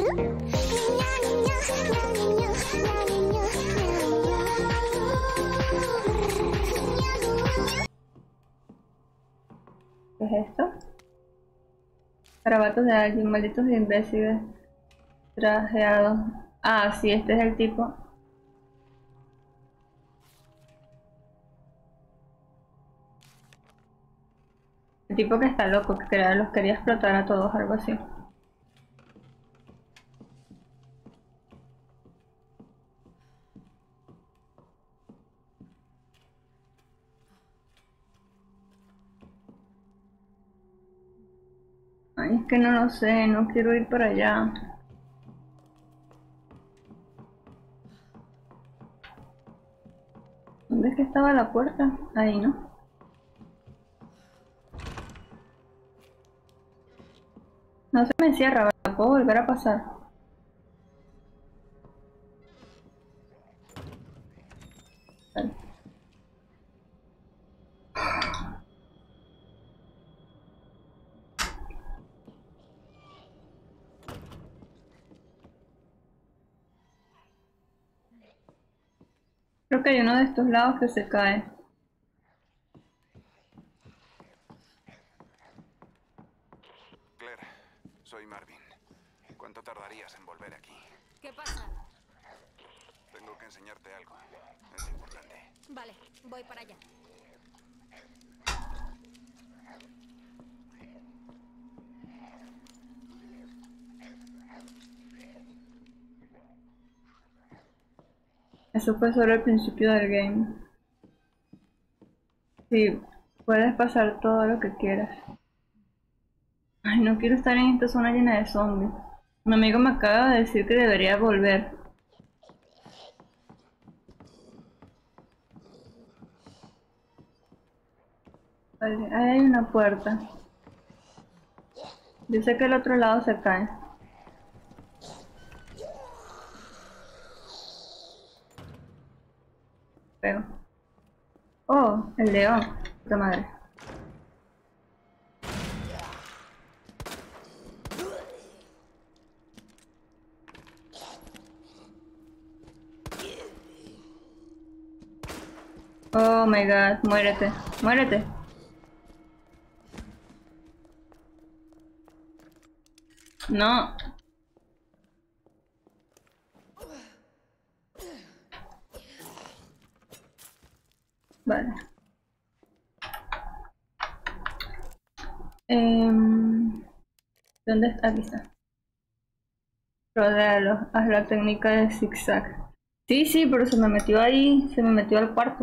¿Qué es esto? Garabatos de alguien, malditos de imbéciles trajeados. Ah, sí, este es el tipo. El tipo que está loco, que los quería explotar a todos, algo así. Ay, es que no lo sé, no quiero ir para allá. ¿Dónde es que estaba la puerta? Ahí, ¿no? No se me cierra, ¿verdad? ¿Puedo volver a pasar? Vale. Creo que hay uno de estos lados que se cae. Claire, soy Marvin. ¿Cuánto tardarías en volver aquí? ¿Qué pasa? Tengo que enseñarte algo. Es importante. Vale, voy para allá. Eso fue solo el principio del game. Sí, puedes pasar todo lo que quieras. Ay, no quiero estar en esta zona llena de zombies. Un amigo me acaba de decir que debería volver. Vale, ahí hay una puerta. Yo sé que el otro lado se cae. Pero... Oh, el león. Puta madre. Oh my god, muérete, muérete. No. Vale. ¿Dónde está? Aquí está. Rodealo, haz la técnica de zigzag. Sí, sí, pero se me metió ahí, se me metió al cuarto.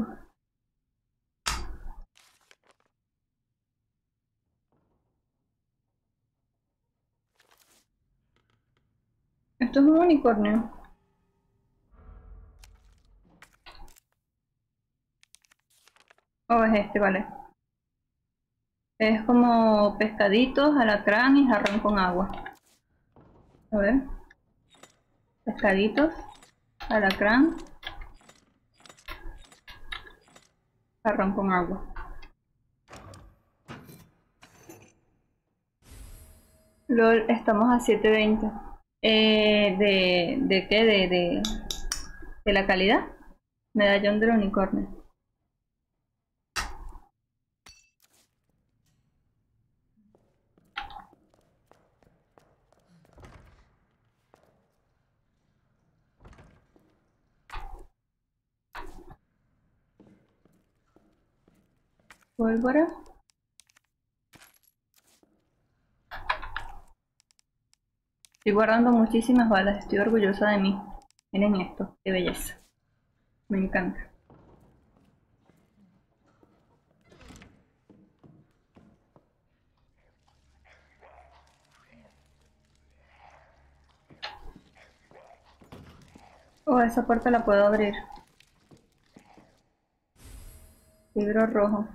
Esto es un unicornio. Oh, es este, vale. Es como pescaditos, alacrán y jarrón con agua. A ver. Pescaditos, alacrán, jarrón con agua. LOL, estamos a 720. ¿De qué? ¿De la calidad? Medallón del unicornio. Pólvora. Estoy guardando muchísimas balas, estoy orgullosa de mí. Miren esto, qué belleza. Me encanta. Oh, esa puerta la puedo abrir. Libro rojo.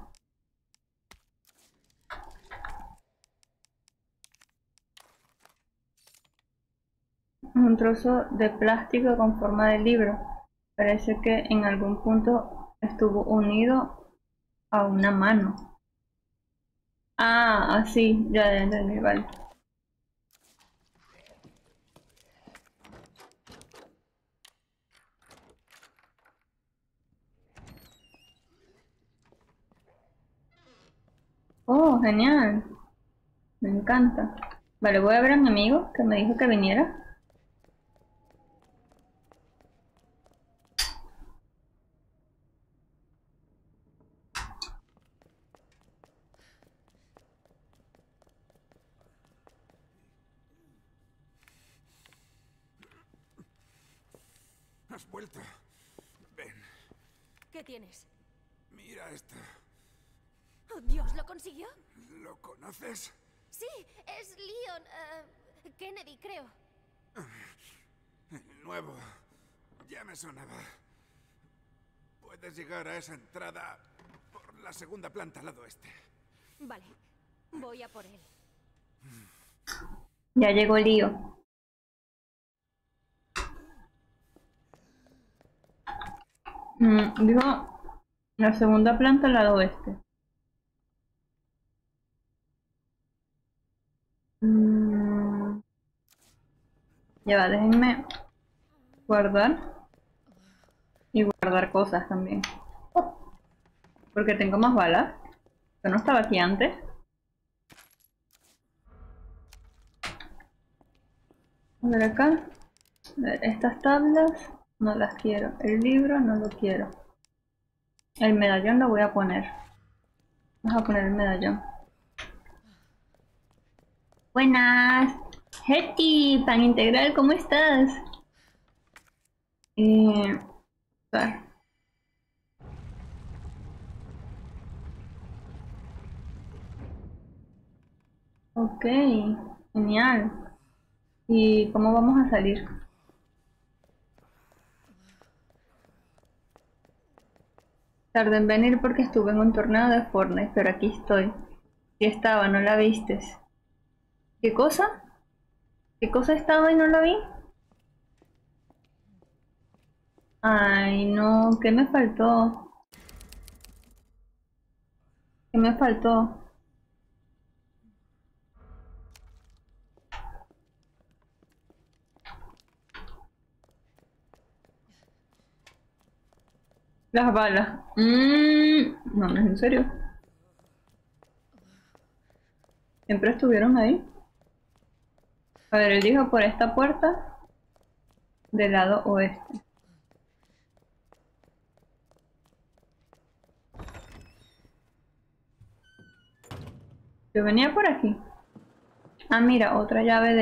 Un trozo de plástico con forma de libro. Parece que en algún punto estuvo unido a una mano. Ah, así, ya entendí, vale. Oh, genial. Me encanta. Vale, voy a ver a mi amigo que me dijo que viniera. Has vuelto. Ven, ¿Qué tienes? mira esto. ¡Oh, Dios! ¿Lo consiguió? ¿Lo conoces? Sí, es Leon... Kennedy, creo. El nuevo. Ya me sonaba. Puedes llegar a esa entrada por la segunda planta al lado este. Vale, voy a por él. Ya llegó Lío. Dijo la segunda planta al lado oeste. Ya va, déjenme guardar y guardar cosas también. Porque tengo más balas. Yo no estaba aquí antes. A ver acá. A ver, estas tablas no las quiero. El libro no lo quiero. El medallón lo voy a poner. Vamos a poner el medallón. Buenas. Hetty, pan integral, ¿cómo estás? A ver. Ok, genial. ¿Y cómo vamos a salir? Tardé en venir porque estuve en un torneo de Fortnite, pero aquí estoy. Sí estaba, no la vistes. ¿Qué cosa? ¿Qué cosa estaba y no la vi? Ay, no, ¿qué me faltó? ¿Qué me faltó? Las balas. No, no es en serio. Siempre estuvieron ahí. A ver, él dijo por esta puerta del lado oeste. Yo venía por aquí. Ah, mira, otra llave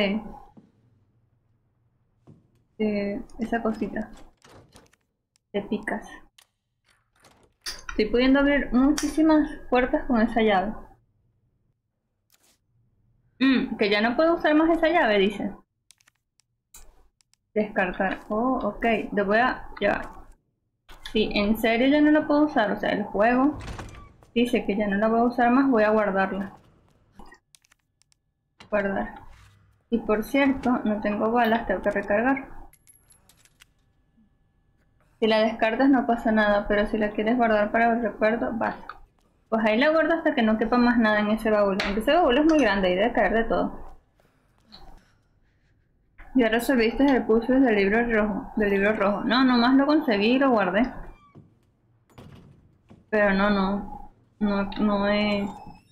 de esa cosita. De picas. Estoy pudiendo abrir muchísimas puertas con esa llave. Que ya no puedo usar más esa llave, dice. Descartar. Oh, ok. Lo voy a llevar. Si en serio ya no la puedo usar, o sea, el juego dice que ya no la voy a usar más, voy a guardarla. Guardar. Y por cierto, no tengo balas, tengo que recargar. Si la descartas no pasa nada, pero si la quieres guardar para el recuerdo, vas. Pues ahí la guardo hasta que no quepa más nada en ese baúl. Aunque ese baúl es muy grande y debe caer de todo. Ya resolviste el puzzle del libro rojo. No, nomás lo conseguí y lo guardé. Pero no he...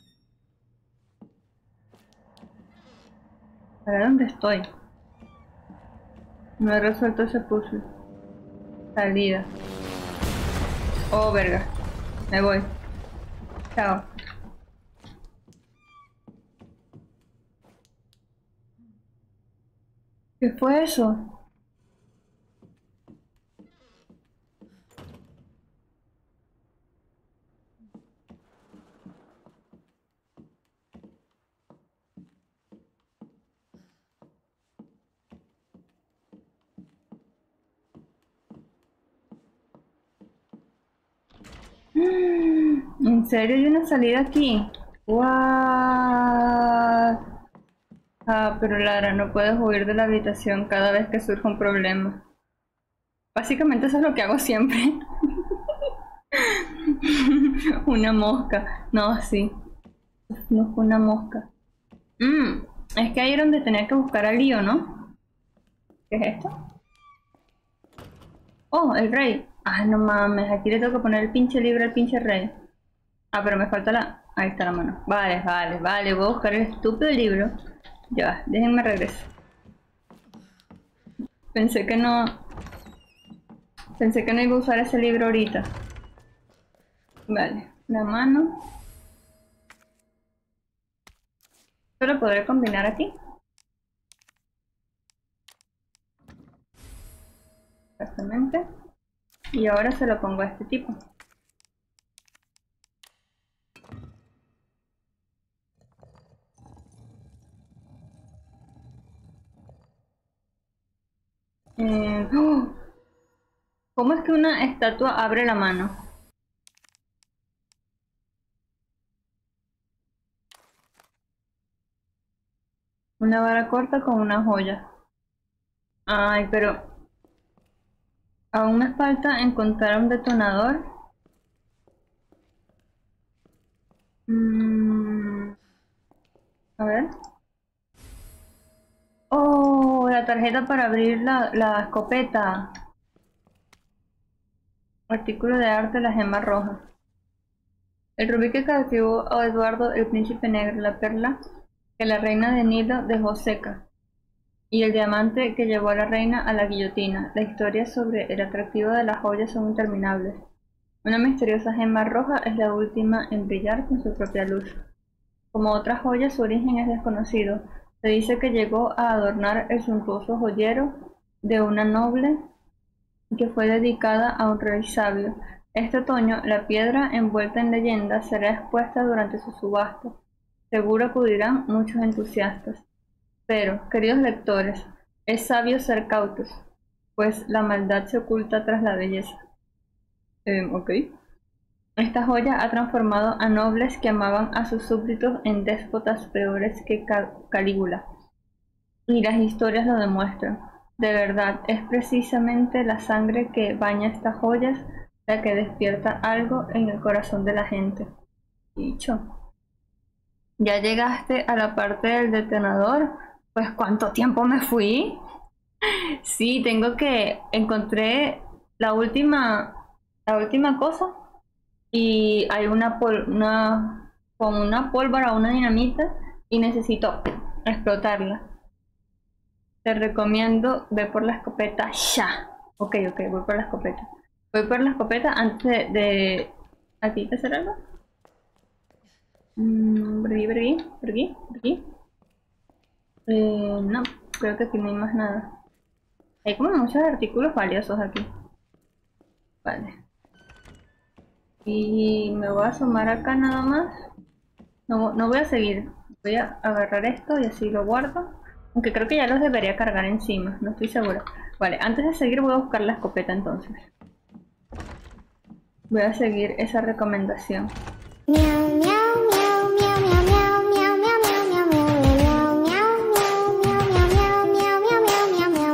A ver dónde estoy. No he resuelto ese puzzle. Salida. Oh, verga. Me voy. Chao. ¿Qué fue eso? ¿En serio hay una salida aquí? What? Ah, pero Lara, no puedes huir de la habitación cada vez que surja un problema. Básicamente eso es lo que hago siempre. Una mosca. No, sí. No fue una mosca. Es que ahí era donde tenía que buscar a Lío, ¿no? ¿Qué es esto? Oh, el rey. Ah, no mames, aquí le tengo que poner el pinche libro al pinche rey. Ah, pero me falta la... Ahí está la mano. Vale, vale, vale. Voy a buscar el estúpido libro. Ya, déjenme regresar. Pensé que no iba a usar ese libro ahorita. Vale, la mano. ¿Esto lo podré combinar aquí? Exactamente. Y ahora se lo pongo a este tipo. ¡Oh! ¿Cómo es que una estatua abre la mano? Una vara corta con una joya. Ay, pero... aún me falta encontrar un detonador. A ver. Oh, la tarjeta para abrir la escopeta. Artículo de arte, la gema roja. El rubí que cautivó a Eduardo, el príncipe negro, la perla que la reina de Nilo dejó seca, y el diamante que llevó a la reina a la guillotina. La historia sobre el atractivo de las joyas son interminables. Una misteriosa gema roja es la última en brillar con su propia luz. Como otras joyas, su origen es desconocido. Se dice que llegó a adornar el suntuoso joyero de una noble y que fue dedicada a un rey sabio. Este otoño, la piedra envuelta en leyenda será expuesta durante su subasta. Seguro acudirán muchos entusiastas. Pero, queridos lectores, es sabio ser cautos, pues la maldad se oculta tras la belleza. Ok. Esta joya ha transformado a nobles que amaban a sus súbditos en déspotas peores que Calígula. Y las historias lo demuestran. De verdad, es precisamente la sangre que baña estas joyas la que despierta algo en el corazón de la gente. Dicho. ¿Ya llegaste a la parte del detonador? Pues ¿cuánto tiempo me fui? Sí, encontré la última cosa y hay con una pólvora, una dinamita y necesito explotarla. Te recomiendo ve por la escopeta ya. Ok, voy por la escopeta. Voy por la escopeta antes de... ¿Aquí te hacer algo? Por aquí. No, creo que aquí no hay más nada. Hay como muchos artículos valiosos aquí. Vale. Y me voy a asomar acá nada más. No voy a seguir. Voy a agarrar esto y así lo guardo. Aunque creo que ya los debería cargar encima. No estoy segura. Vale, antes de seguir voy a buscar la escopeta entonces. Voy a seguir esa recomendación. Miau, miau.